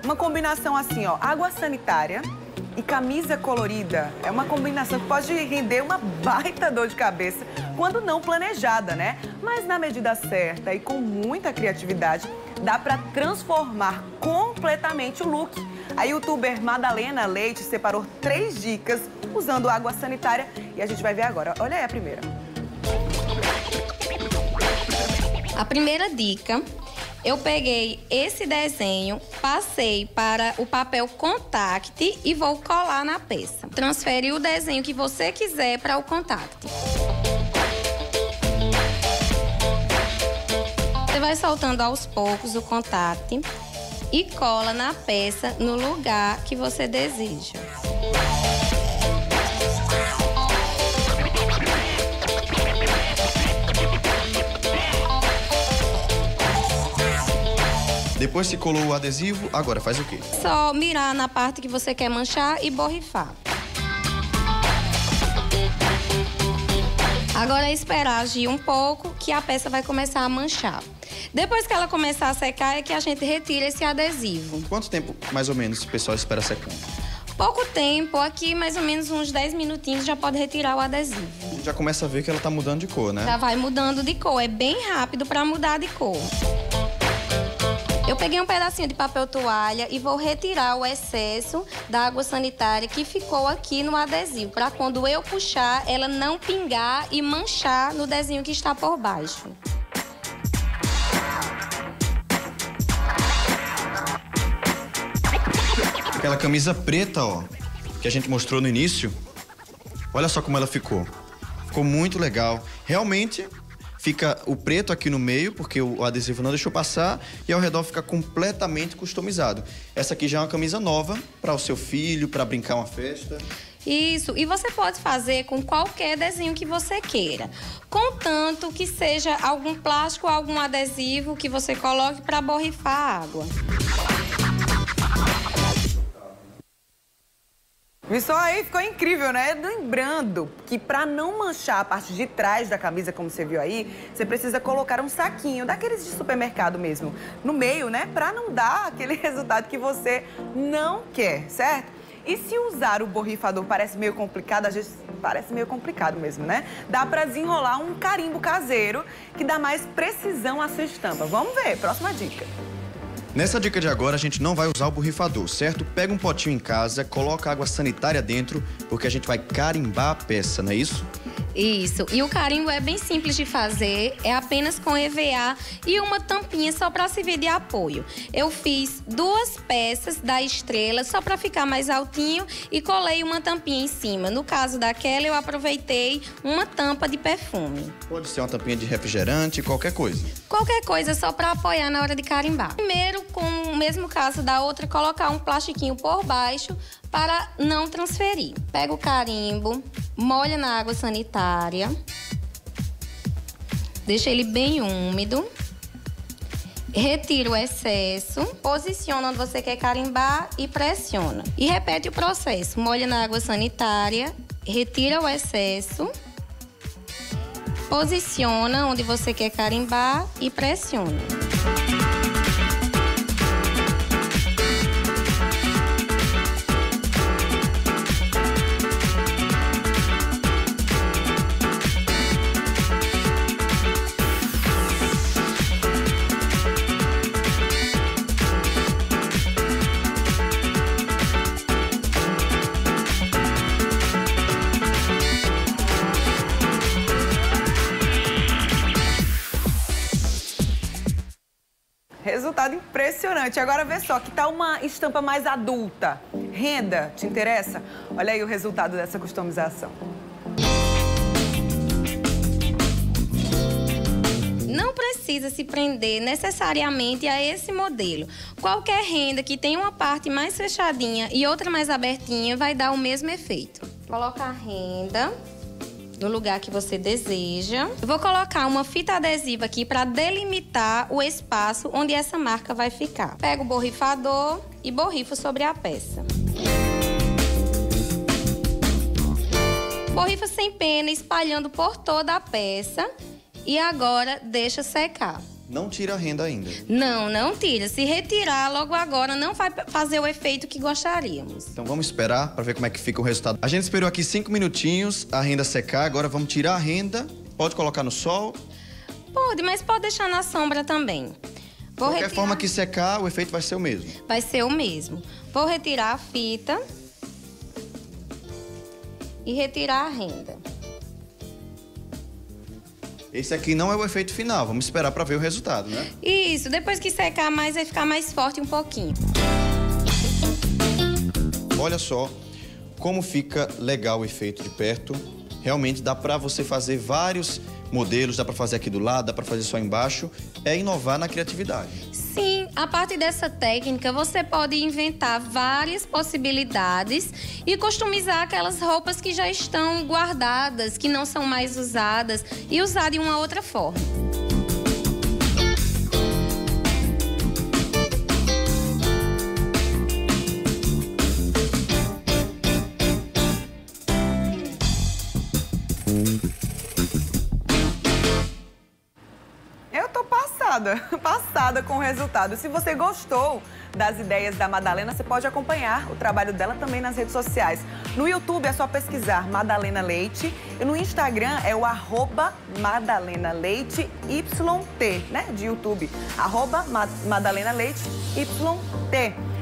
Uma combinação assim, ó, água sanitária e camisa colorida. É uma combinação que pode render uma baita dor de cabeça quando não planejada, né? Mas na medida certa e com muita criatividade, dá pra transformar completamente o look. A youtuber Madalena Leite separou 3 dicas usando água sanitária e a gente vai ver agora. Olha aí a primeira. A primeira dica, eu peguei esse desenho, passei para o papel contact e vou colar na peça. Transfere o desenho que você quiser para o contact. Você vai soltando aos poucos o contact e cola na peça no lugar que você deseja. Depois que colou o adesivo, agora faz o quê? Só mirar na parte que você quer manchar e borrifar. Agora é esperar agir um pouco que a peça vai começar a manchar. Depois que ela começar a secar é que a gente retira esse adesivo. Quanto tempo, mais ou menos, o pessoal espera secando? Pouco tempo, aqui mais ou menos uns 10 minutinhos já pode retirar o adesivo. Já começa a ver que ela tá mudando de cor, né? Já vai mudando de cor, é bem rápido para mudar de cor. Eu peguei um pedacinho de papel toalha e vou retirar o excesso da água sanitária que ficou aqui no adesivo, para quando eu puxar, ela não pingar e manchar no desenho que está por baixo. Aquela camisa preta, ó, que a gente mostrou no início, olha só como ela ficou. Ficou muito legal. Realmente fica o preto aqui no meio, porque o adesivo não deixou passar, e ao redor fica completamente customizado. Essa aqui já é uma camisa nova para o seu filho, para brincar uma festa. Isso, e você pode fazer com qualquer desenho que você queira, contanto que seja algum plástico ou algum adesivo que você coloque para borrifar a água. Isso aí ficou incrível, né? Lembrando que para não manchar a parte de trás da camisa, como você viu aí, você precisa colocar um saquinho, daqueles de supermercado mesmo, no meio, né? Para não dar aquele resultado que você não quer, certo? E se usar o borrifador parece meio complicado, às vezes parece meio complicado mesmo, né? Dá para desenrolar um carimbo caseiro que dá mais precisão à sua estampa. Vamos ver, próxima dica. Nessa dica de agora, a gente não vai usar o borrifador, certo? Pega um potinho em casa, coloca água sanitária dentro, porque a gente vai carimbar a peça, não é isso? Isso, e o carimbo é bem simples de fazer, é apenas com EVA e uma tampinha só para servir de apoio. Eu fiz 2 peças da estrela só para ficar mais altinho e colei uma tampinha em cima. No caso daquela, eu aproveitei uma tampa de perfume. Pode ser uma tampinha de refrigerante, qualquer coisa. Qualquer coisa só para apoiar na hora de carimbar. Primeiro, com o mesmo caso da outra, colocar um plastiquinho por baixo para não transferir. Pega o carimbo, molha na água sanitária, deixa ele bem úmido, retira o excesso, posiciona onde você quer carimbar e pressiona. E repete o processo, molha na água sanitária, retira o excesso, posiciona onde você quer carimbar e pressiona. Resultado impressionante. Agora vê só, que tal uma estampa mais adulta? Renda, te interessa? Olha aí o resultado dessa customização. Não precisa se prender necessariamente a esse modelo. Qualquer renda que tenha uma parte mais fechadinha e outra mais abertinha vai dar o mesmo efeito. Coloca a renda no lugar que você deseja. Eu vou colocar uma fita adesiva aqui para delimitar o espaço onde essa marca vai ficar. Pego o borrifador e borrifo sobre a peça. Borrifa sem pena, espalhando por toda a peça. E agora deixa secar. Não tira a renda ainda. Não, não tira. Se retirar logo agora, não vai fazer o efeito que gostaríamos. Então vamos esperar para ver como é que fica o resultado. A gente esperou aqui 5 minutinhos a renda secar, agora vamos tirar a renda. Pode colocar no sol. Pode, mas pode deixar na sombra também. De qualquer forma que secar, o efeito vai ser o mesmo. Vai ser o mesmo. Vou retirar a fita e retirar a renda. Esse aqui não é o efeito final, vamos esperar para ver o resultado, né? Isso, depois que secar mais, vai ficar mais forte um pouquinho. Olha só como fica legal o efeito de perto. Realmente dá para você fazer vários modelos, dá para fazer aqui do lado, dá para fazer só embaixo. É inovar na criatividade. Sim, a partir dessa técnica, você pode inventar várias possibilidades e customizar aquelas roupas que já estão guardadas, que não são mais usadas, e usar de uma outra forma. Eu tô passada com o resultado. Se você gostou das ideias da Madalena, você pode acompanhar o trabalho dela também nas redes sociais. No YouTube é só pesquisar Madalena Leite e no Instagram é o @MadalenaLeiteYT, né, de YouTube. @MadalenaLeiteYT.